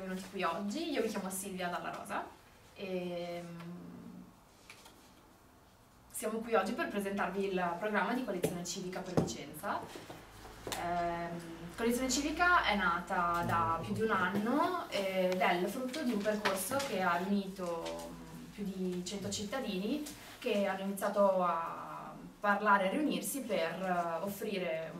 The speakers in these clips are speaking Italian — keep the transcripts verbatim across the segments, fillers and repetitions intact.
venuti qui oggi. Io mi chiamo Silvia Dalla Rosa e siamo qui oggi per presentarvi il programma di Coalizione Civica per Vicenza. Eh, Coalizione Civica è nata da più di un anno ed è il frutto di un percorso che ha riunito più di cento cittadini che hanno iniziato a parlare e riunirsi per offrire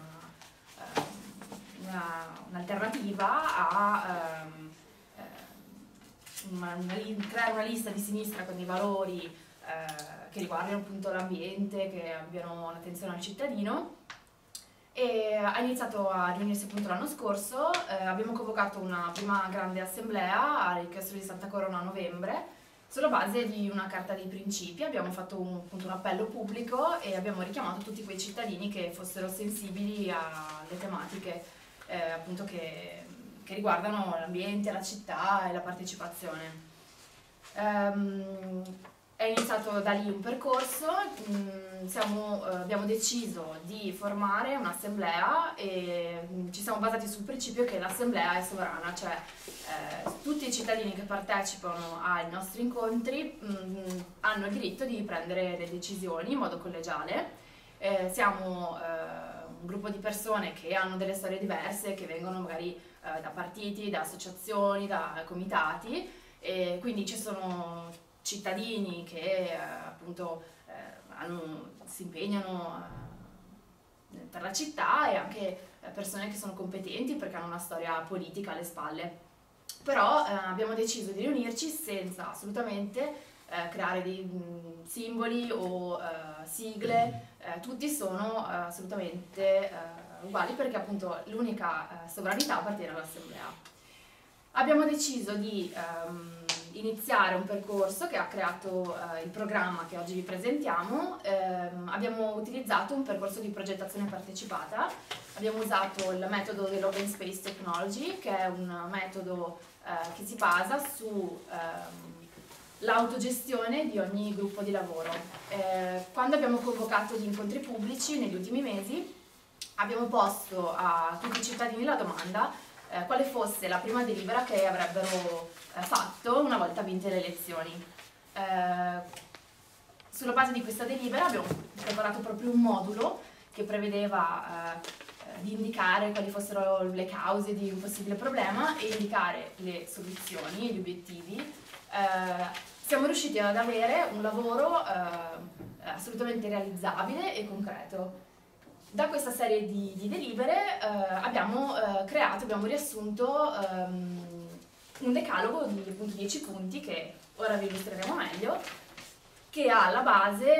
un'alternativa a um, una, una, creare una lista di sinistra con dei valori eh, che riguardano appunto l'ambiente, che abbiano un'attenzione al cittadino. E ha iniziato a riunirsi appunto l'anno scorso. Eh, abbiamo convocato una prima grande assemblea al Chiostro di Santa Corona a novembre sulla base di una carta dei principi. Abbiamo fatto un, appunto, un appello pubblico e abbiamo richiamato tutti quei cittadini che fossero sensibili alle tematiche eh, appunto che, che riguardano l'ambiente, la città e la partecipazione. Um, È iniziato da lì un percorso, mh, siamo, eh, abbiamo deciso di formare un'assemblea e mh, ci siamo basati sul principio che l'assemblea è sovrana, cioè eh, tutti i cittadini che partecipano ai nostri incontri mh, hanno il diritto di prendere le decisioni in modo collegiale. Eh, siamo eh, un gruppo di persone che hanno delle storie diverse, che vengono magari eh, da partiti, da associazioni, da comitati, e quindi ci sono cittadini che eh, appunto eh, hanno, si impegnano eh, per la città e anche eh, persone che sono competenti perché hanno una storia politica alle spalle. Però eh, abbiamo deciso di riunirci senza assolutamente eh, creare dei mh, simboli o eh, sigle, eh, tutti sono eh, assolutamente eh, uguali perché appunto l'unica eh, sovranità appartiene all'assemblea. Abbiamo deciso di ehm, iniziare un percorso che ha creato eh, il programma che oggi vi presentiamo. Ehm, abbiamo utilizzato un percorso di progettazione partecipata, abbiamo usato il metodo dell'Open Space Technology, che è un metodo eh, che si basa su ehm, l'autogestione di ogni gruppo di lavoro. Eh, quando abbiamo convocato gli incontri pubblici negli ultimi mesi abbiamo posto a tutti i cittadini la domanda Eh, quale fosse la prima delibera che avrebbero eh, fatto una volta vinte le elezioni. Eh, sulla base di questa delibera abbiamo preparato proprio un modulo che prevedeva eh, di indicare quali fossero le cause di un possibile problema e indicare le soluzioni e gli obiettivi. Eh, siamo riusciti ad avere un lavoro eh, assolutamente realizzabile e concreto. Da questa serie di, di delibere eh, abbiamo eh, creato, abbiamo riassunto um, un decalogo di appunto dieci punti che ora vi illustreremo meglio, che ha alla base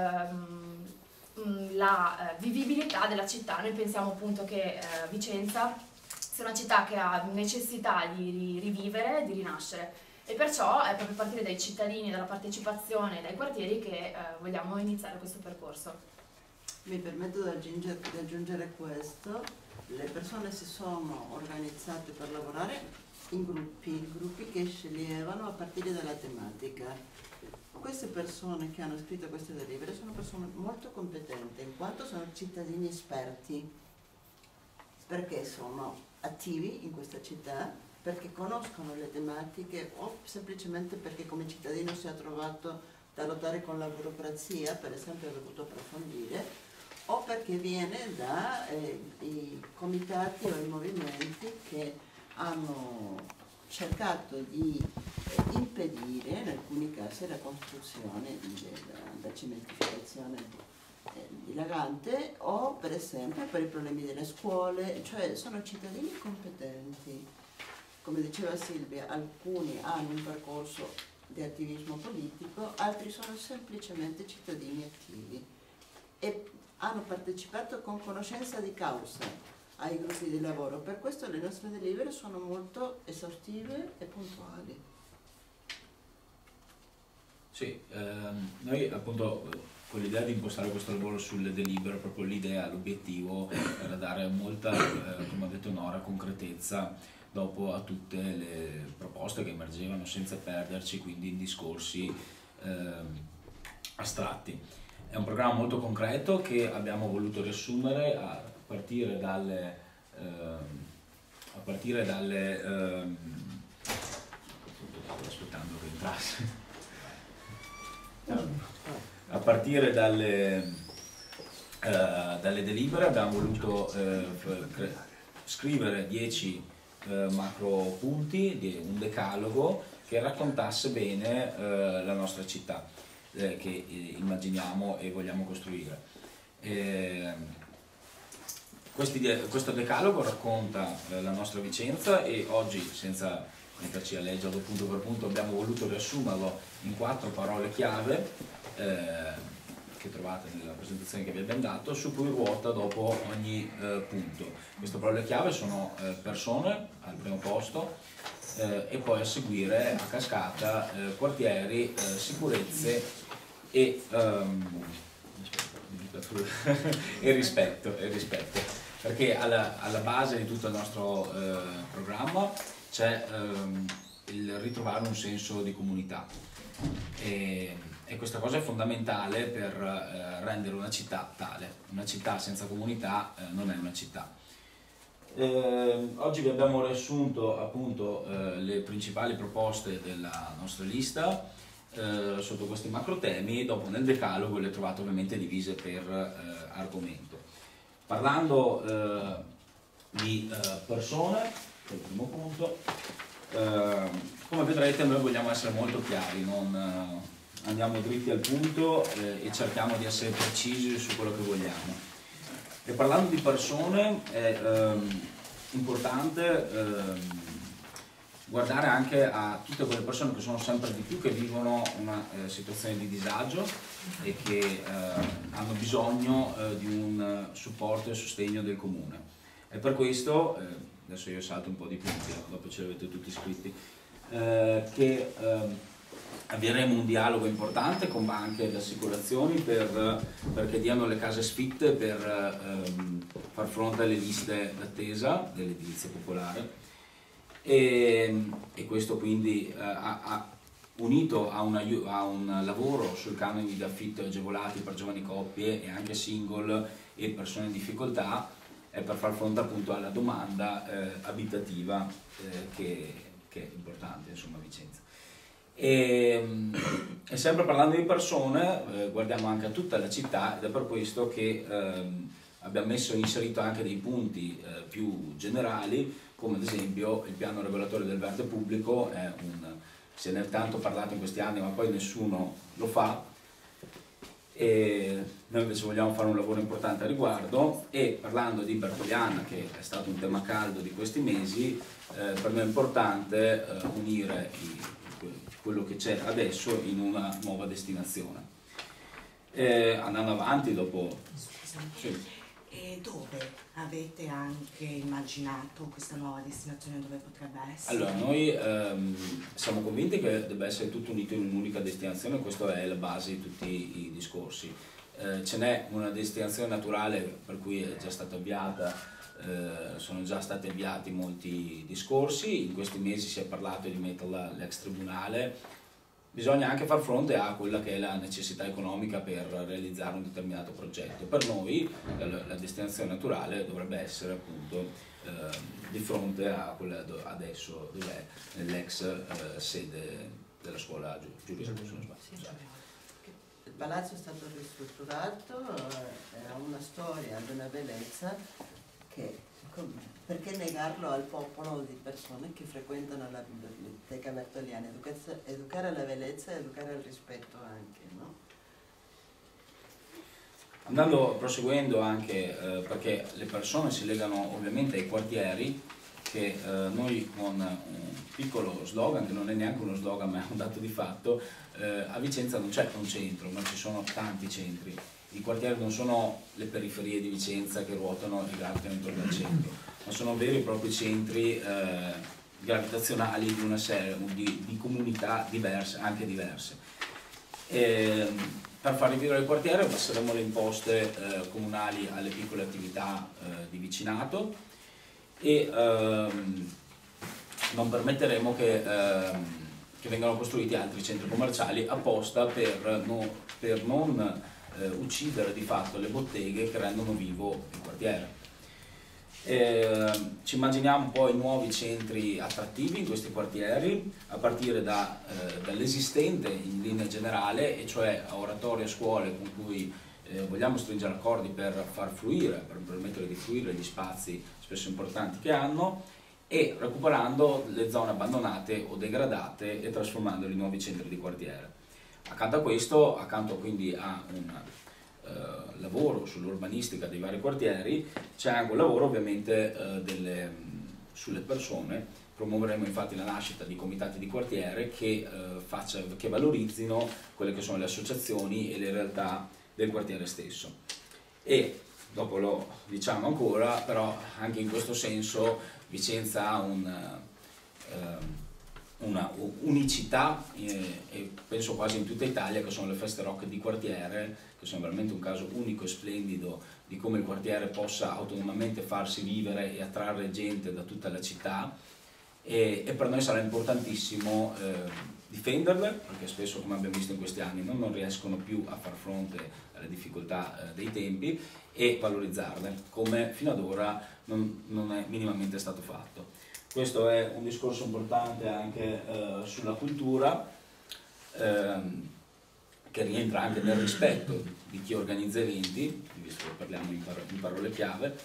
um, la uh, vivibilità della città. Noi pensiamo appunto che uh, Vicenza sia una città che ha necessità di rivivere, di rinascere, e perciò è proprio a partire dai cittadini, dalla partecipazione, dai quartieri che uh, vogliamo iniziare questo percorso. Mi permetto di aggiungere, di aggiungere questo: le persone si sono organizzate per lavorare in gruppi, gruppi che sceglievano a partire dalla tematica. Queste persone che hanno scritto queste delibere sono persone molto competenti, in quanto sono cittadini esperti, perché sono attivi in questa città, perché conoscono le tematiche o semplicemente perché come cittadino si è trovato da lottare con la burocrazia, per esempio ha dovuto approfondire, o perché viene dai eh, comitati o i movimenti che hanno cercato di eh, impedire in alcuni casi la costruzione della cementificazione eh, dilagante, o per esempio per i problemi delle scuole, cioè sono cittadini competenti. Come diceva Silvia, alcuni hanno un percorso di attivismo politico, altri sono semplicemente cittadini attivi e hanno partecipato con conoscenza di causa ai gruppi di lavoro. Per questo le nostre delibere sono molto esaustive e puntuali. Sì, ehm, noi appunto con l'idea di impostare questo lavoro sulle delibere, proprio l'idea, l'obiettivo era dare molta, eh, come ha detto Nora, concretezza dopo a tutte le proposte che emergevano, senza perderci quindi in discorsi ehm, astratti. È un programma molto concreto che abbiamo voluto riassumere a partire dalle, ehm, a partire dalle ehm, aspettando che entrasse. A partire dalle, eh, dalle delibere abbiamo voluto eh, scrivere dieci eh, macro punti di un decalogo che raccontasse bene eh, la nostra città eh, che immaginiamo e vogliamo costruire. Eh, questi, questo decalogo racconta eh, la nostra Vicenza e oggi, senza metterci a leggerlo punto per punto, abbiamo voluto riassumerlo in quattro parole chiave eh, che trovate nella presentazione che vi abbiamo dato, su cui ruota dopo ogni eh, punto. Queste parole chiave sono eh, persone al primo posto eh, e poi a seguire a cascata eh, quartieri, eh, sicurezze e, um, e, rispetto, e rispetto, perché alla, alla base di tutto il nostro eh, programma c'è um, il ritrovare un senso di comunità. E, e questa cosa è fondamentale per eh, rendere una città tale. Una città senza comunità eh, non è una città. Eh, oggi vi abbiamo riassunto appunto eh, le principali proposte della nostra lista eh, sotto questi macro temi. Dopo nel decalogo le trovate ovviamente divise per eh, argomento. Parlando eh, di eh, persone, che è il primo punto, eh, come vedrete noi vogliamo essere molto chiari, non eh, andiamo dritti al punto eh, e cerchiamo di essere precisi su quello che vogliamo. E parlando di persone è ehm, importante ehm, guardare anche a tutte quelle persone che sono sempre di più, che vivono una eh, situazione di disagio e che eh, hanno bisogno eh, di un supporto e sostegno del comune. E per questo, eh, adesso io salto un po' di punti, dopo ce li avete tutti scritti, eh, che eh, avvieremo un dialogo importante con banche ed assicurazioni per, perché diano le case sfitte per ehm, far fronte alle liste d'attesa dell'edilizia popolare e, e questo quindi eh, ha, ha unito a, una, a un lavoro sul canone di affitto agevolati per giovani coppie e anche single e persone in difficoltà è per far fronte appunto alla domanda eh, abitativa eh, che, che è importante insomma a Vicenza. E, e sempre parlando di persone eh, guardiamo anche a tutta la città ed è per questo che ehm, abbiamo messo inserito anche dei punti eh, più generali, come ad esempio il piano regolatore del verde pubblico. È un, se ne è tanto parlato in questi anni ma poi nessuno lo fa e noi invece vogliamo fare un lavoro importante a riguardo. E parlando di Bertogliana, che è stato un tema caldo di questi mesi, eh, per me è importante eh, unire i quello che c'è adesso in una nuova destinazione. Eh, andando avanti dopo... Scusami, sì. E dove avete anche immaginato questa nuova destinazione, dove potrebbe essere? Allora, noi ehm, siamo convinti che debba essere tutto unito in un'unica destinazione, questa è la base di tutti i discorsi. Eh, ce n'è una destinazione naturale per cui è già stata avviata. Eh, sono già stati avviati molti discorsi, in questi mesi si è parlato di metterla all'ex tribunale, bisogna anche far fronte a quella che è la necessità economica per realizzare un determinato progetto. Per noi la, la destinazione naturale dovrebbe essere appunto eh, di fronte a quella adesso dov'è, nell'ex eh, sede della scuola Giulia. Il palazzo è stato ristrutturato, eh, ha una storia di una bellezza che, perché negarlo al popolo di persone che frequentano la biblioteca bertogliana, educare alla bellezza e educare al rispetto anche, no? Andando, proseguendo anche, eh, perché le persone si legano ovviamente ai quartieri, che eh, noi con un piccolo slogan, che non è neanche uno slogan ma è un dato di fatto, eh, a Vicenza non c'è un centro, ma ci sono tanti centri. I quartieri non sono le periferie di Vicenza che ruotano e gravitano intorno al centro, ma sono veri e propri centri eh, gravitazionali di una serie di, di comunità diverse, anche diverse. E, per far rivivere il quartiere abbasseremo le imposte eh, comunali alle piccole attività eh, di vicinato e ehm, non permetteremo che, ehm, che vengano costruiti altri centri commerciali apposta per, no, per non Eh, uccidere di fatto le botteghe che rendono vivo il quartiere. Eh, ci immaginiamo poi nuovi centri attrattivi in questi quartieri, a partire da, eh, dall'esistente in linea generale, e cioè a oratorie e scuole con cui eh, vogliamo stringere accordi per far fluire, per permettere di fluire gli spazi spesso importanti che hanno, e recuperando le zone abbandonate o degradate e trasformandole in nuovi centri di quartiere. Accanto a questo, accanto quindi a un Uh, lavoro sull'urbanistica dei vari quartieri, c'è anche un lavoro ovviamente uh, delle, mh, sulle persone. Promuoveremo infatti la nascita di comitati di quartiere che, uh, faccia, che valorizzino quelle che sono le associazioni e le realtà del quartiere stesso. E dopo lo diciamo ancora, però anche in questo senso Vicenza ha un, uh, una unicità, eh, e penso quasi in tutta Italia, che sono le feste rock di quartiere, che sono veramente un caso unico e splendido di come il quartiere possa autonomamente farsi vivere e attrarre gente da tutta la città, e, e per noi sarà importantissimo eh, difenderle, perché spesso, come abbiamo visto in questi anni, non, non riescono più a far fronte alle difficoltà eh, dei tempi, e valorizzarle, come fino ad ora non, non è minimamente stato fatto. Questo è un discorso importante anche eh, sulla cultura, ehm, che rientra anche nel rispetto di chi organizza eventi, visto che parliamo in, par in parole chiave,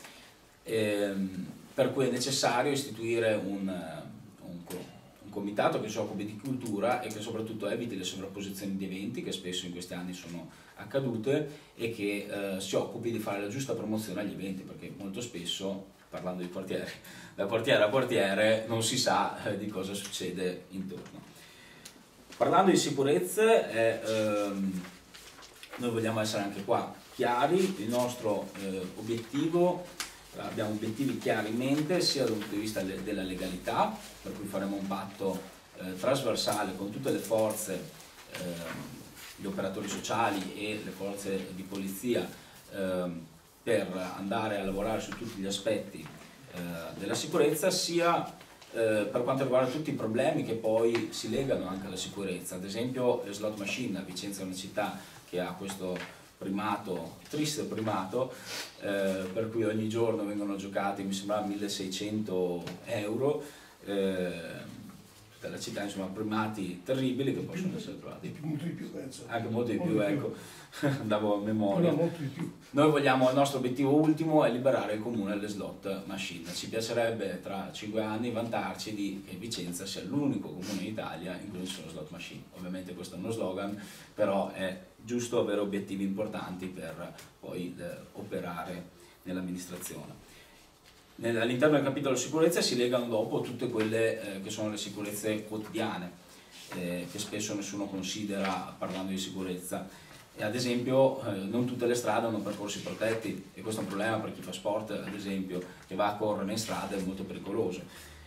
ehm, per cui è necessario istituire un, un, un comitato che si occupi di cultura e che soprattutto eviti le sovrapposizioni di eventi, che spesso in questi anni sono accadute, e che eh, si occupi di fare la giusta promozione agli eventi, perché molto spesso, parlando di quartieri, da quartiere a quartiere non si sa eh, di cosa succede intorno. Parlando di sicurezze, eh, ehm, noi vogliamo essere anche qua chiari. Il nostro eh, obiettivo, abbiamo obiettivi chiari in mente, sia dal punto di vista le della legalità, per cui faremo un patto eh, trasversale con tutte le forze, eh, gli operatori sociali e le forze di polizia, eh, per andare a lavorare su tutti gli aspetti eh, della sicurezza, sia Eh, per quanto riguarda tutti i problemi che poi si legano anche alla sicurezza. Ad esempio le slot machine. Vicenza è una città che ha questo primato, triste primato, eh, per cui ogni giorno vengono giocati, mi sembra, milleseicento euro, eh, tutta la città, insomma, primati terribili che possono essere trovati. Molto di più, penso. Anche molto di molto più, di ecco, andavo a memoria. No, molto di più. Noi vogliamo, il nostro obiettivo ultimo è liberare il comune dalle slot machine. Ci piacerebbe tra cinque anni vantarci di che Vicenza sia l'unico comune in Italia in cui ci sono slot machine. Ovviamente questo è uno slogan, però è giusto avere obiettivi importanti per poi eh, operare nell'amministrazione. All'interno del capitolo sicurezza si legano dopo tutte quelle eh, che sono le sicurezze quotidiane, eh, che spesso nessuno considera parlando di sicurezza. E ad esempio eh, non tutte le strade hanno percorsi protetti, e questo è un problema per chi fa sport, ad esempio, che va a correre in strada, è molto pericoloso.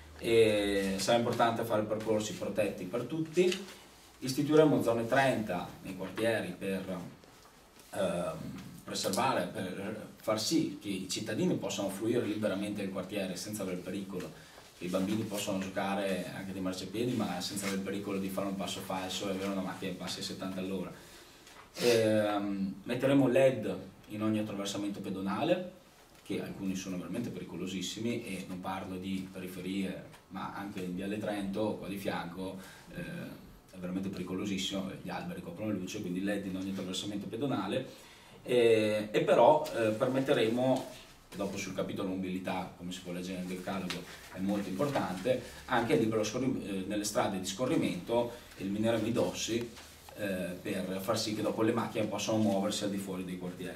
E sarà importante fare percorsi protetti per tutti. Istituiremo zone trenta nei quartieri per eh, preservare, per far sì che i cittadini possano fruire liberamente il quartiere senza aver pericolo, che i bambini possano giocare anche dei marciapiedi ma senza aver pericolo di fare un passo falso e avere una macchina che passa ai settanta all'ora. Eh, metteremo L E D in ogni attraversamento pedonale, che alcuni sono veramente pericolosissimi, e non parlo di periferie ma anche in Viale Trento, qua di fianco, eh, è veramente pericolosissimo, gli alberi coprono la luce, quindi L E D in ogni attraversamento pedonale, eh, e però eh, permetteremo, dopo sul capitolo mobilità, come si può leggere nel decalogo, è molto importante, anche libero eh, nelle strade di scorrimento elimineremo i dossi, Eh, per far sì che dopo le macchine possano muoversi al di fuori dei quartieri.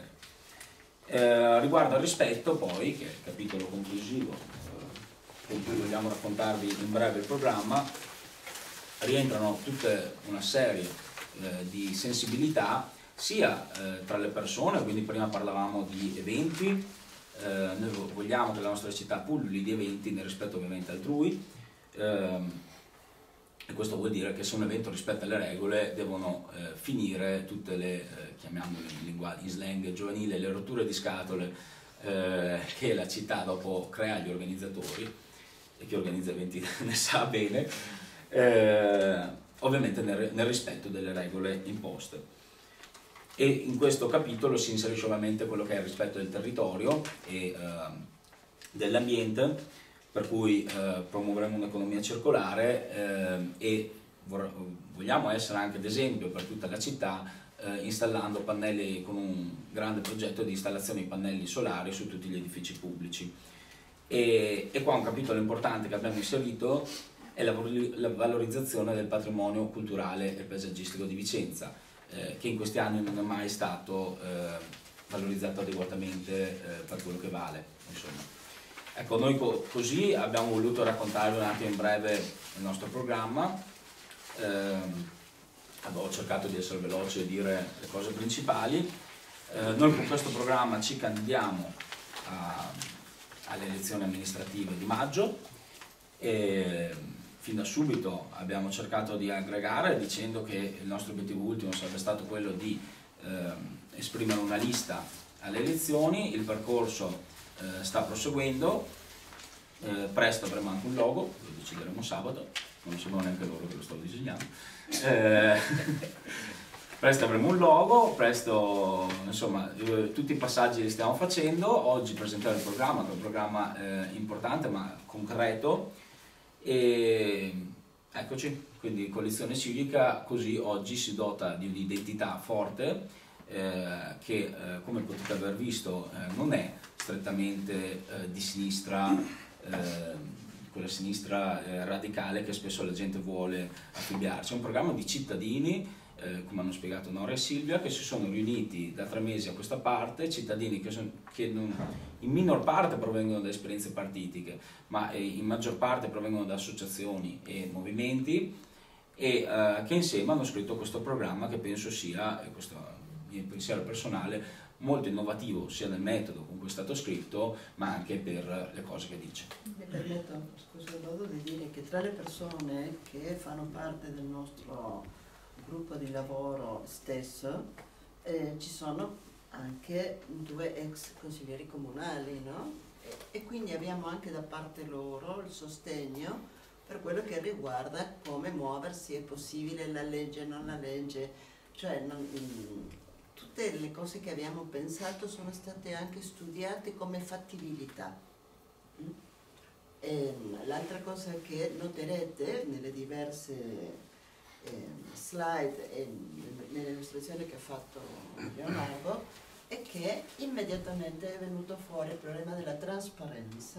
Eh, riguardo al rispetto, poi, che è il capitolo conclusivo eh, con cui vogliamo raccontarvi in breve il programma, rientrano tutta una serie eh, di sensibilità sia eh, tra le persone, quindi prima parlavamo di eventi, eh, noi vogliamo che la nostra città pulluli di eventi nel rispetto ovviamente altrui, eh, e questo vuol dire che se un evento rispetta le regole devono eh, finire tutte le, eh, chiamiamole in linguaggio in slang giovanile, le rotture di scatole eh, che la città dopo crea agli organizzatori, e chi organizza eventi ne sa bene, eh, ovviamente nel, nel rispetto delle regole imposte. E in questo capitolo si inserisce ovviamente quello che è il rispetto del territorio, e eh, dell'ambiente, per cui eh, promuoveremo un'economia circolare eh, e vogliamo essere anche d'esempio per tutta la città, eh, installando pannelli, con un grande progetto di installazione di pannelli solari su tutti gli edifici pubblici. E, e qua un capitolo importante che abbiamo inserito è la, la valorizzazione del patrimonio culturale e paesaggistico di Vicenza, eh, che in questi anni non è mai stato eh, valorizzato adeguatamente eh, per quello che vale, insomma. Ecco, noi co così abbiamo voluto raccontarvi un attimo in breve il nostro programma. Eh, ho cercato di essere veloce e dire le cose principali. Eh, noi con questo programma ci candidiamo a, alle elezioni amministrative di maggio e fin da subito abbiamo cercato di aggregare dicendo che il nostro obiettivo ultimo sarebbe stato quello di eh, esprimere una lista alle elezioni. Il percorso eh, sta proseguendo, eh, presto avremo anche un logo, lo decideremo sabato, non lo sapevo neanche loro che lo stavo disegnando. Eh, presto avremo un logo, presto, insomma, eh, tutti i passaggi li stiamo facendo. Oggi presenterò il programma, che è un programma eh, importante ma concreto, e eccoci, quindi Coalizione Civica così oggi si dota di un'identità forte eh, che eh, come potete aver visto eh, non è strettamente eh, di sinistra, eh, quella sinistra eh, radicale che spesso la gente vuole affiliarsi. È un programma di cittadini, eh, come hanno spiegato Nora e Silvia, che si sono riuniti da tre mesi a questa parte, cittadini che, son, che non, in minor parte provengono da esperienze partitiche, ma eh, in maggior parte provengono da associazioni e movimenti, e eh, che insieme hanno scritto questo programma che penso sia, e questo è il mio pensiero personale, molto innovativo sia nel metodo con cui è stato scritto ma anche per le cose che dice. Mi permetto, scusa Dodo, di dire che tra le persone che fanno parte del nostro gruppo di lavoro stesso eh, ci sono anche due ex consiglieri comunali, no? E, e quindi abbiamo anche da parte loro il sostegno per quello che riguarda come muoversi, è possibile la legge, non la legge, cioè non, tutte le cose che abbiamo pensato sono state anche studiate come fattibilità. L'altra cosa che noterete nelle diverse eh, slide e nell'illustrazione che ha fatto Leonardo è che immediatamente è venuto fuori il problema della trasparenza,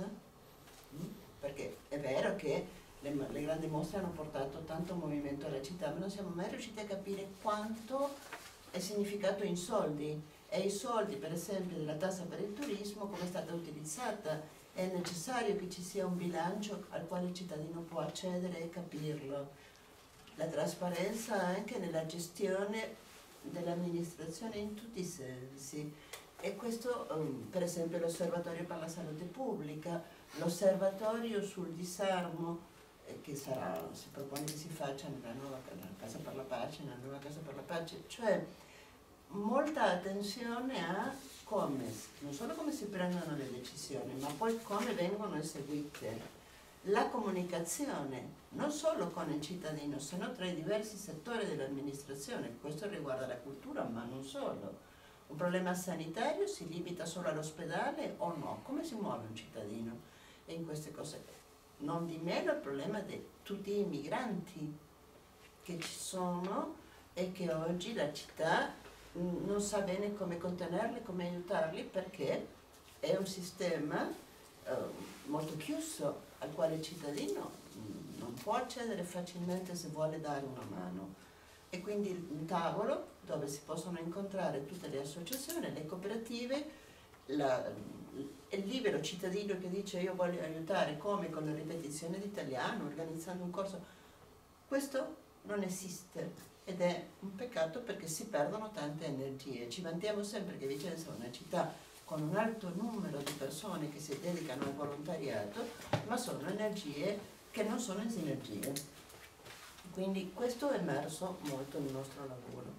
perché è vero che le, le grandi mostre hanno portato tanto movimento alla città, ma non siamo mai riusciti a capire quanto è significato in soldi, e i soldi per esempio della tassa per il turismo come è stata utilizzata. È necessario che ci sia un bilancio al quale il cittadino può accedere e capirlo. La trasparenza anche nella gestione dell'amministrazione in tutti i sensi, e questo um, per esempio l'osservatorio per la salute pubblica, l'osservatorio sul disarmo eh, che sarà, si propone che si faccia nella nuova nella Casa per la Pace, nella nuova Casa per la Pace, cioè molta attenzione a come, non solo come si prendono le decisioni, ma poi come vengono eseguite. La comunicazione, non solo con il cittadino, se no tra i diversi settori dell'amministrazione, questo riguarda la cultura, ma non solo. Un problema sanitario si limita solo all'ospedale o no? Come si muove un cittadino? E in queste cose, non di meno il problema di tutti i migranti che ci sono e che oggi la città non sa bene come contenerli, come aiutarli, perché è un sistema eh, molto chiuso al quale il cittadino non può accedere facilmente se vuole dare una mano. E quindi un tavolo dove si possono incontrare tutte le associazioni, le cooperative, la, il libero cittadino che dice io voglio aiutare, come con la ripetizione di italiano, organizzando un corso. Questo non esiste. Ed è un peccato perché si perdono tante energie. Ci vantiamo sempre che Vicenza è una città con un alto numero di persone che si dedicano al volontariato, ma sono energie che non sono in sinergia. Quindi questo è emerso molto nel nostro lavoro.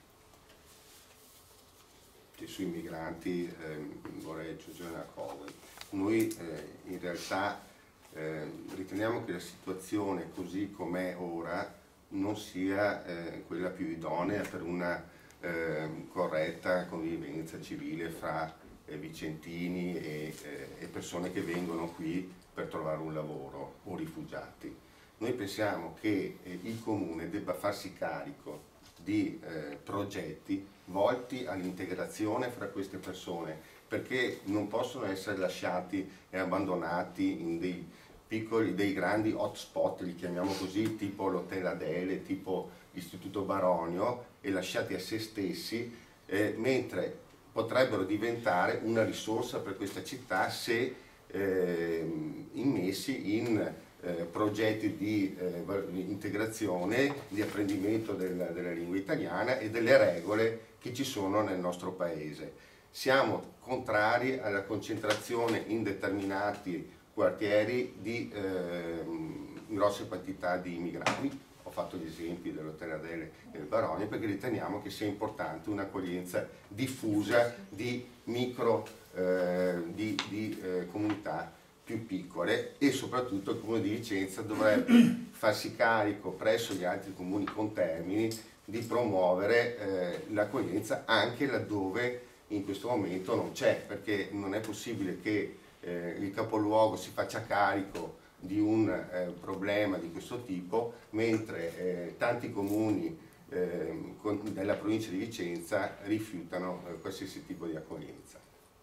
Sui migranti eh, vorrei aggiungere una cosa. Noi eh, in realtà eh, riteniamo che la situazione così com'è ora non sia eh, quella più idonea per una eh, corretta convivenza civile fra eh, vicentini e, eh, e persone che vengono qui per trovare un lavoro o rifugiati. Noi pensiamo che eh, il Comune debba farsi carico di eh, progetti volti all'integrazione fra queste persone, perché non possono essere lasciati e abbandonati in dei piccoli, dei grandi hotspot, li chiamiamo così, tipo l'Hotel Adele, tipo l'Istituto Baronio, e lasciati a se stessi, eh, mentre potrebbero diventare una risorsa per questa città se eh, immessi in Eh, progetti di eh, integrazione, di apprendimento del, della lingua italiana e delle regole che ci sono nel nostro paese. Siamo contrari alla concentrazione in determinati quartieri di eh, grosse quantità di immigrati. Ho fatto gli esempi dell'Hotel Adele e del Baronio perché riteniamo che sia importante un'accoglienza diffusa di micro eh, di, di eh, comunità più piccole, e soprattutto il Comune di Vicenza dovrebbe farsi carico presso gli altri comuni contermini di promuovere eh, l'accoglienza anche laddove in questo momento non c'è, perché non è possibile che eh, il capoluogo si faccia carico di un eh, problema di questo tipo mentre eh, tanti comuni eh, con, della provincia di Vicenza rifiutano eh, qualsiasi tipo di accoglienza.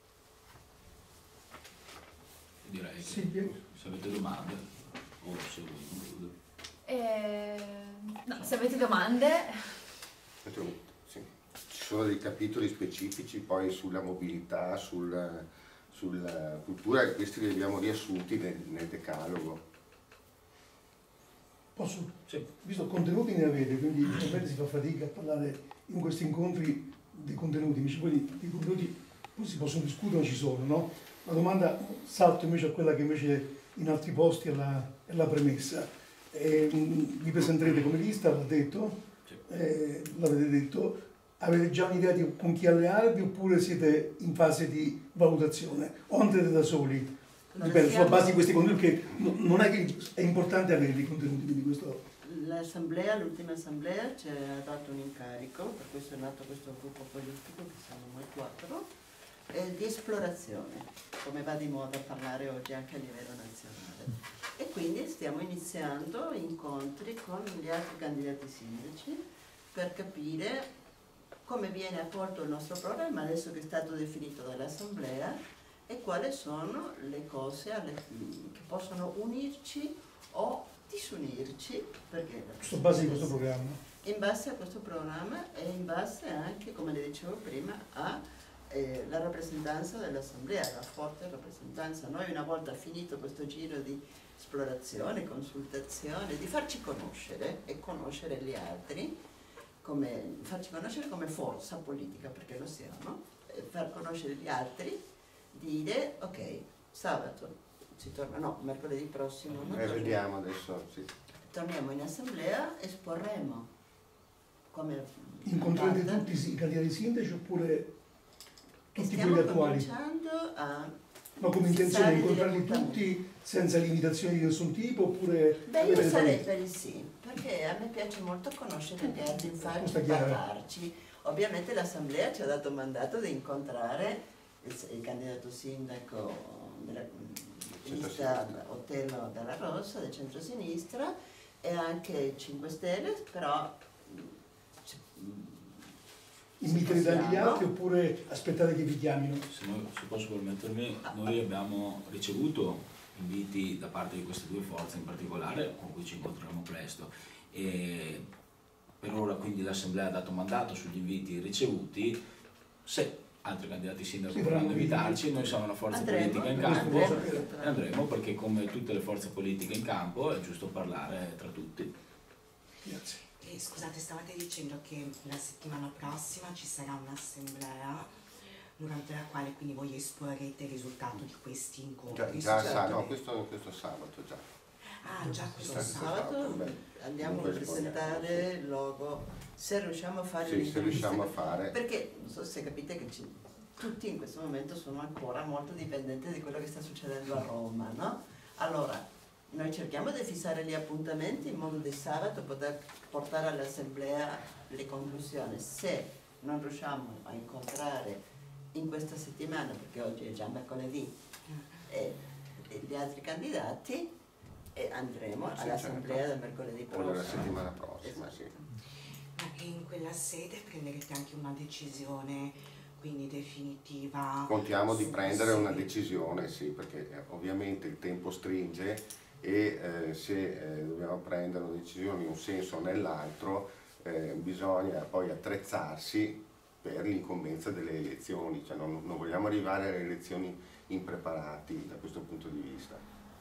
Direi che Sì. se avete domande o se vuoi concludere. Eh, no, se avete domande... Sì. Ci sono dei capitoli specifici poi sulla mobilità, sul, sulla cultura, e questi li abbiamo riassunti nel, nel decalogo. Posso? Sì. Visto contenuti ne avete, quindi ovviamente si fa fatica a parlare in questi incontri dei contenuti, invece quelli dei contenuti poi si possono discutere, non ci sono, no? La domanda salto invece a quella che invece in altri posti è la, è la premessa. Eh, vi presenterete come lista, l'ha detto, Sì. eh, l'avete detto, avete già un'idea di con chi allearvi oppure siete in fase di valutazione o andrete da soli? Non Dipende, siamo- sulla base di questi contenuti, che no- non è che è importante avere i contenuti, quindi questo... L'assemblea, l'ultima assemblea ci ha dato un incarico, per questo è nato questo gruppo politico, che siamo noi quattro, eh, di esplorazione, come va di moda parlare oggi anche a livello nazionale. E quindi stiamo iniziando incontri con gli altri candidati sindaci per capire come viene accolto il nostro programma adesso che è stato definito dall'assemblea e quali sono le cose alle, che possono unirci o disunirci, perché Sulla base di questo programma. in base a questo programma e in base anche, come le dicevo prima, a eh, la rappresentanza dell'assemblea, la forte rappresentanza. Noi una volta finito questo giro di esplorazione, consultazione, di farci conoscere e conoscere gli altri, come, farci conoscere come forza politica, perché lo siamo, e far conoscere gli altri, dire ok, sabato si torna, no, mercoledì prossimo, non Eh, torniamo. vediamo adesso, sì. Torniamo in assemblea, esporremo come Incontrate andata. tutti i candidati sindaci oppure tutti Stiamo quelli attuali? cominciando a Ma come intenzione di fissare degli incontrarli appuntamenti. tutti senza limitazioni di nessun tipo oppure... Beh, io avete sarei poi- per il sì, perché a me piace molto conoscere gli altri, infatti Questo è chiaro. parlarci. Ovviamente l'assemblea ci ha dato mandato di incontrare il, il candidato sindaco della lista Otello della Rossa, del centro-sinistra, e anche i cinque Stelle, però ci- Inviterete anche gli possiamo. altri oppure aspettate che vi chiamino? Se, noi- se posso permettermi, noi abbiamo ricevuto inviti da parte di queste due forze in particolare, con cui ci incontreremo presto, e per ora quindi l'Assemblea ha dato mandato sugli inviti ricevuti. Se altri candidati sindaco Sì, vorranno però- invitarci, noi siamo una forza Andremo, politica in andremo, campo, andremo. e andremo perché come tutte le forze politiche in campo è giusto parlare tra tutti. Grazie. E scusate, stavate dicendo che la settimana prossima ci sarà un'assemblea durante la quale quindi voi esporrete il risultato di questi Già, incontri. già certo. sa- no, questo, questo sabato già. Ah, già questo Questo sabato. sabato Beh, andiamo a comunque presentare il logo, se riusciamo a fare Sì, se l'intervista. riusciamo a fare. Perché non so se capite che ci- tutti in questo momento sono ancora molto dipendenti di quello che sta succedendo a Roma, no? Allora, noi cerchiamo di fissare gli appuntamenti in modo di sabato poter portare all'assemblea le conclusioni. Se non riusciamo a incontrare in questa settimana, perché oggi è già mercoledì, e, e gli altri candidati, e andremo Sì, all'assemblea certo. del mercoledì O della prossimo. settimana prossima, Esatto. sì. Ma che in quella sede prenderete anche una decisione, quindi definitiva? Contiamo di su- prendere sì. una decisione, sì, perché eh, ovviamente il tempo stringe e eh, se eh, dobbiamo prendere una decisione in un senso o nell'altro, eh, bisogna poi attrezzarsi per l'incombenza delle elezioni, cioè non, non vogliamo arrivare alle elezioni impreparati da questo punto di vista.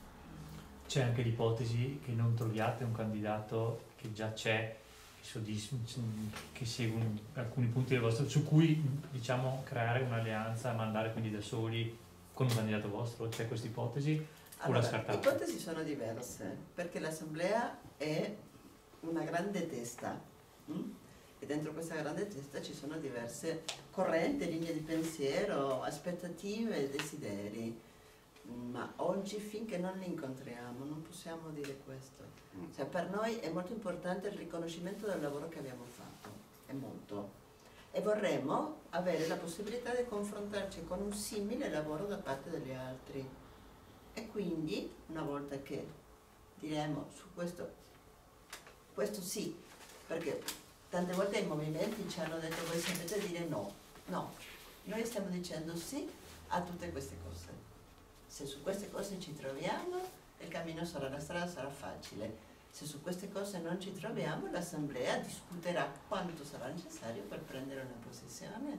C'è anche l'ipotesi che non troviate un candidato che già c'è, che, soddisf- che segue un- alcuni punti del vostro, su cui diciamo creare un'alleanza, ma andare quindi da soli con un candidato vostro? C'è questa ipotesi? O la Allora, le scartate? ipotesi sono diverse, perché l'assemblea è una grande testa, hm? E dentro questa grande testa ci sono diverse correnti, linee di pensiero, aspettative e desideri. Ma oggi, finché non li incontriamo, non possiamo dire questo. Cioè, per noi è molto importante il riconoscimento del lavoro che abbiamo fatto, è molto. E vorremmo avere la possibilità di confrontarci con un simile lavoro da parte degli altri. E quindi, una volta che diremo su questo, questo sì, perché tante volte i movimenti ci hanno detto voi sapete dire no. No, noi stiamo dicendo sì a tutte queste cose. Se su queste cose ci troviamo, il cammino sarà, la strada sarà facile. Se su queste cose non ci troviamo, l'assemblea discuterà quanto sarà necessario per prendere una posizione.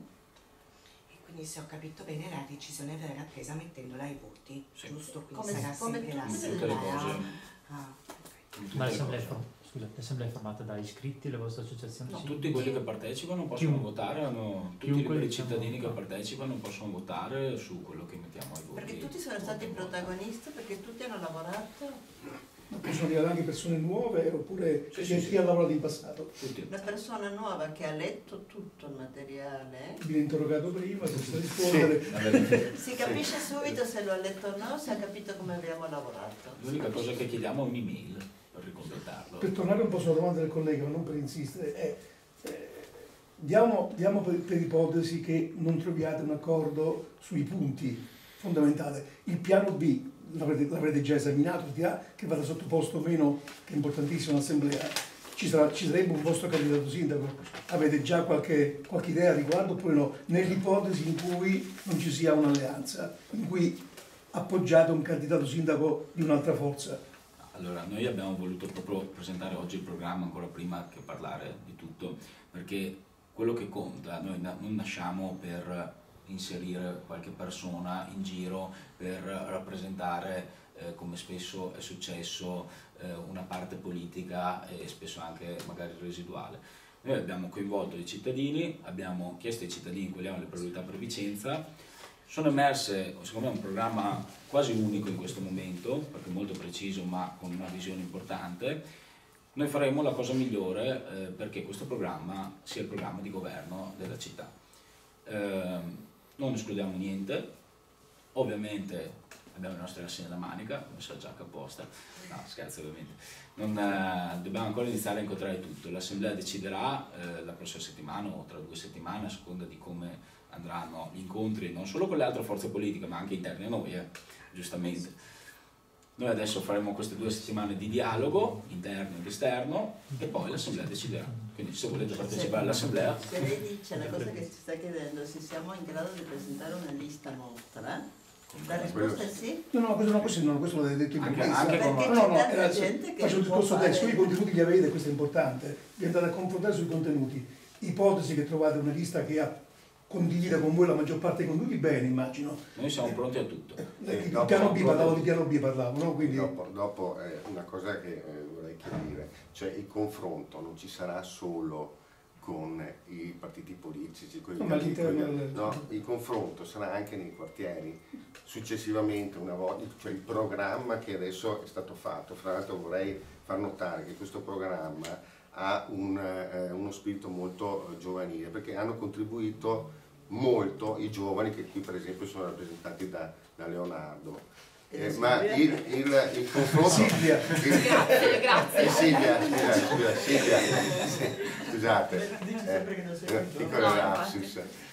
E quindi, se ho capito bene, la decisione verrà presa mettendola ai voti, Sì. giusto? Quindi Come- sarà come sempre tutte Come tutte le l'assemblea. cose. Ah, come tutte Ma le l'assemblea è, cose. form- scusa, l'assemblea è formata da iscritti, la vostra associazione? No, Sì. tutti quelli che partecipano possono Chiunque. votare, hanno, tutti i Chiunque, liberi diciamo, cittadini che ah. partecipano possono votare su quello che mettiamo ai voti. Perché tutti sono stati Vota in volta. protagonisti, perché tutti hanno lavorato. Ma possono arrivare anche persone nuove oppure Sì, chi, sì, chi sì. ha lavorato in passato. Tutti. Una persona nuova che ha letto tutto il materiale, Viene interrogato prima, senza rispondere. La verità. si capisce subito se lo ha letto o no, se ha capito come abbiamo lavorato. L'unica cosa che chiediamo è un'email per ricompletarlo. Per tornare un po' sulla domanda del collega, ma non per insistere, è, eh, diamo, diamo per, per ipotesi che non troviate un accordo sui punti fondamentali. Il piano B l'avrete, l'avrete già esaminato, dirà che vada sottoposto o meno, che è importantissimo, all'assemblea. Ci, sarà, ci sarebbe un vostro candidato sindaco? Avete già qualche, qualche idea a riguardo oppure no? Nell'ipotesi in cui non ci sia un'alleanza, in cui appoggiate un candidato sindaco di un'altra forza? Allora, noi abbiamo voluto proprio presentare oggi il programma ancora prima che parlare di tutto, perché quello che conta, noi na- non nasciamo per inserire qualche persona in giro, per rappresentare, eh, come spesso è successo, eh, una parte politica e spesso anche magari residuale. Noi abbiamo coinvolto i cittadini, abbiamo chiesto ai cittadini quali erano le priorità per Vicenza. Sono emerse, secondo me, un programma quasi unico in questo momento, perché molto preciso ma con una visione importante. Noi faremo la cosa migliore eh, perché questo programma sia il programma di governo della città. Eh, non escludiamo niente, ovviamente abbiamo le nostre assi nella manica, ho messo la giacca apposta, no scherzo ovviamente. Non, eh, dobbiamo ancora iniziare a incontrare tutto, l'assemblea deciderà eh, la prossima settimana o tra due settimane a seconda di come andranno gli incontri non solo con le altre forze politiche ma anche interni a noi, eh, giustamente. Noi adesso faremo queste due settimane di dialogo interno ed esterno e poi l'assemblea deciderà. Quindi se volete partecipare all'assemblea, Se lei dice la cosa che ci sta chiedendo, se siamo in grado di presentare una lista nostra, la risposta è sì. No, no, questo, no, questo, no, questo l'avete detto in Anche- premessa. anche con- Perché No, c'è no, no, tanta era- gente che faccio il può discorso fare- adesso, i contenuti li avete, questo è importante, vi andate a confrontare sui contenuti. Ipotesi che trovate una lista che ha, condivida con voi la maggior parte dei contenuti, bene immagino. noi siamo pronti a tutto. Eh, Il dopo- piano B, dopo- parlavo di piano B, parlavo, no? Quindi, Dopo, dopo eh, una cosa che eh, vorrei chiarire, cioè il confronto non ci sarà solo con i partiti politici, con i No, ma all'interno con gli- del- no, il confronto sarà anche nei quartieri, successivamente una volta, cioè il programma che adesso è stato fatto, fra l'altro vorrei far notare che questo programma ha un, eh, uno spirito molto eh, giovanile, perché hanno contribuito molto i giovani che qui per esempio sono rappresentati da, da Leonardo. Eh, ma il, il, il confronto Silvia. il- Grazie, grazie. eh, Silvia, scusa, scusa, Silvia, sì, scusate, Dici eh, sempre che non sei eh, più piccolo No, lapsus.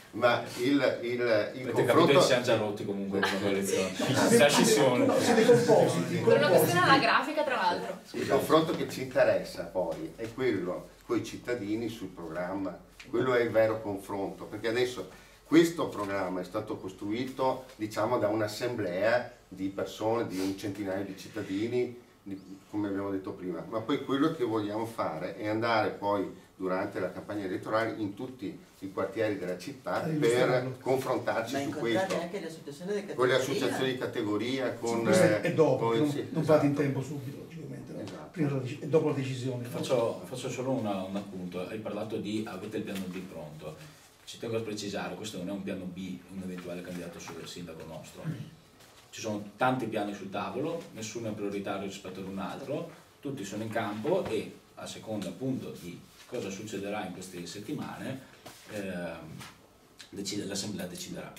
Ma il, il, il Avete capito che confronto... siamo già rotti comunque con le lezioni. La scissione. Siete compositi. Per una questione alla grafica, tra l'altro. Il confronto che ci interessa poi è quello con i cittadini sul programma, quello è il vero confronto, perché adesso questo programma è stato costruito, diciamo, da un'assemblea di persone, di un centinaio di cittadini, di- come abbiamo detto prima, ma poi quello che vogliamo fare è andare poi durante la campagna elettorale in tutti i quartieri della città per confrontarci Ma su incontrare questo, anche le associazioni di categoria. con le associazioni di categoria, con... Questo eh, è dopo, con- non, sì, non esatto. fate in tempo subito, logicamente, no? Esatto. Prima della dec- e dopo la decisione. Faccio, faccio solo una- un appunto, hai parlato di avete il piano B pronto, ci tengo a precisare, questo non è un piano B, un eventuale candidato sul sindaco nostro, ci sono tanti piani sul tavolo, nessuno è prioritario rispetto ad un altro, tutti sono in campo e a seconda appunto di cosa succederà in queste settimane ehm, decide- l'assemblea deciderà.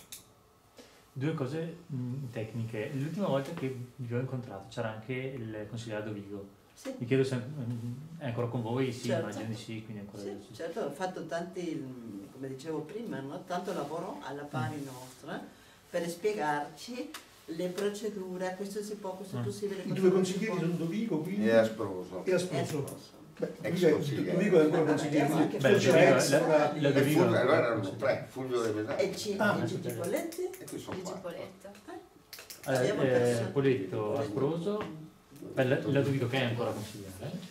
Due cose mh, tecniche. L'ultima volta che vi ho incontrato c'era anche il consigliere Dovigo. Sì. Mi chiedo se mh, è ancora con voi, sì, Certo. immagino di sì, quindi ancora Sì, sì. certo, ho fatto tanti, come dicevo prima, no? Tanto lavoro alla pari nostra per spiegarci le procedure, questo si può, questo è Mm. possibile. I questo due non si consiglieri può. sono Dovigo, quindi E Asproso. e È Asproso. esploso. Beh, Ex Dovigo consigliere. Dovigo è ancora Ma consigliere, abbiamo anche Beh, forse Dovigo- era ex, la- ora- la E Dovigo- Fulvio, allora erano tre, Fulvio De E Besani G- Ah. e Gigi Poletti? e qui sono Luigi qua. Poletto. Abbiamo Eh, perso- Poletto, Asproso, beh, la, la Dovigo che è ancora consigliere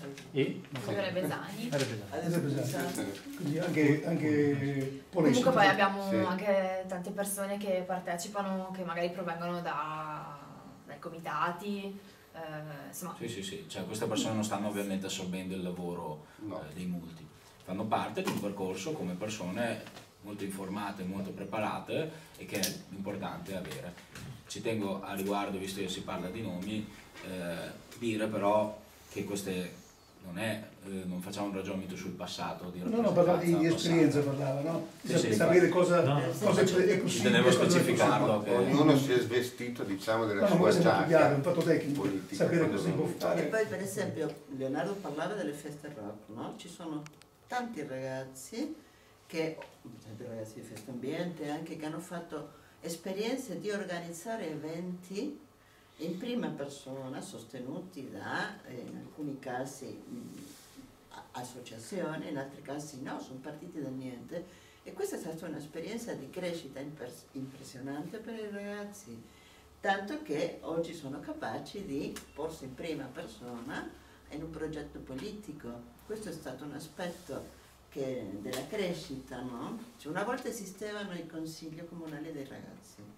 e Silvia Besani. era pesante. Adesso Esatto. pensate. quindi anche, anche Polesci. Comunque poi abbiamo Sì. anche tante persone che partecipano, che magari provengono da, dai comitati, eh, insomma, Sì, sì, sì, cioè queste persone non stanno ovviamente assorbendo il lavoro No. eh, dei multi, fanno parte di un percorso come persone molto informate, molto preparate e che è importante avere. Ci tengo a riguardo, visto che si parla di nomi, eh, dire però che queste non è, eh, non facciamo un ragionamento sul passato, di No, no, parlava di, di rappresentanza esperienza, passata. parlava, no? Sì, Sap- sì, sapere infatti. cosa, No. cosa è, è possibile. Ci tenevo a cosa non è specificarlo. possibile. che- Ognuno si è svestito, diciamo, della No, ma sua questo è molto chiaro, è un giacca fatto tecnico, politica. sapere quando cosa si può non- E fare. poi per esempio Leonardo parlava delle feste rock, no? Ci sono tanti ragazzi che, per esempio ragazzi di Festa Ambiente, anche che hanno fatto esperienze di organizzare eventi in prima persona, sostenuti da, eh, in alcuni casi, mh, a- associazioni, in altri casi no, sono partiti da niente. E questa è stata un'esperienza di crescita impers- impressionante per i ragazzi, tanto che oggi sono capaci di porsi in prima persona in un progetto politico. Questo è stato un aspetto che, della crescita, no? Cioè, una volta esistevano i consigli comunali dei ragazzi,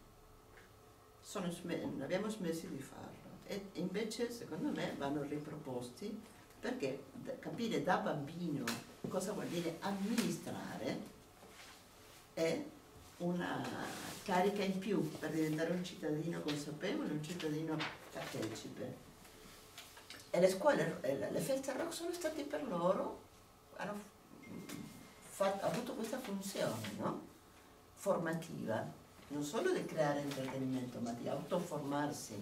sono sme- abbiamo smesso di farlo e invece secondo me vanno riproposti perché da- capire da bambino cosa vuol dire amministrare è una carica in più per diventare un cittadino consapevole, un cittadino partecipe. E le scuole, e le le feste rock sono stati per loro, hanno fatto, avuto questa funzione, no? Formativa, non solo di creare intrattenimento, ma di autoformarsi.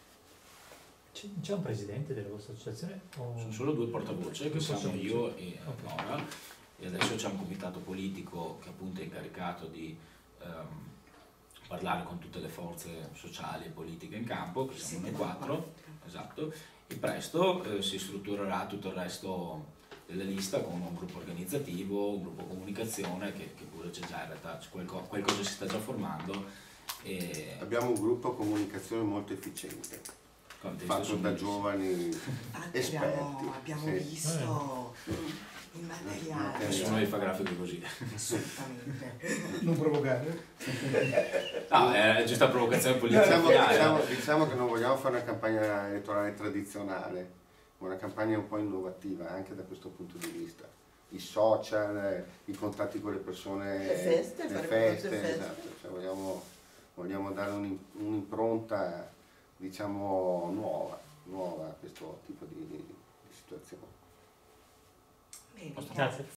C'è, c'è un presidente della vostra associazione? O... Sono solo due portavoce, che Due siamo portavoce. io e Ok. Nora, e adesso c'è un comitato politico che appunto è incaricato di ehm, parlare con tutte le forze sociali e politiche in campo, che siamo noi quattro, esatto, e presto eh, si strutturerà tutto il resto della lista con un gruppo organizzativo, un gruppo comunicazione che, che pure c'è già in realtà, c'è qualco- qualcosa si sta già formando e Abbiamo un gruppo comunicazione molto efficiente, contesti fatto sono da bellissimi. giovani Anche esperti. abbiamo, abbiamo sì. visto il materiale. Nessuno vi fa grafiche così. Assolutamente. Non provocare. No, è giusta provocazione politica. Diciamo, finale. diciamo- diciamo che non vogliamo fare una campagna elettorale tradizionale, ma una campagna un po' innovativa anche da questo punto di vista. I social, eh, i contatti con le persone, Le feste, le fare feste, molte feste. esatto. Cioè, vogliamo, vogliamo dare un- un'impronta, diciamo, nuova, nuova a questo tipo di, di situazione. Bene, Grazie.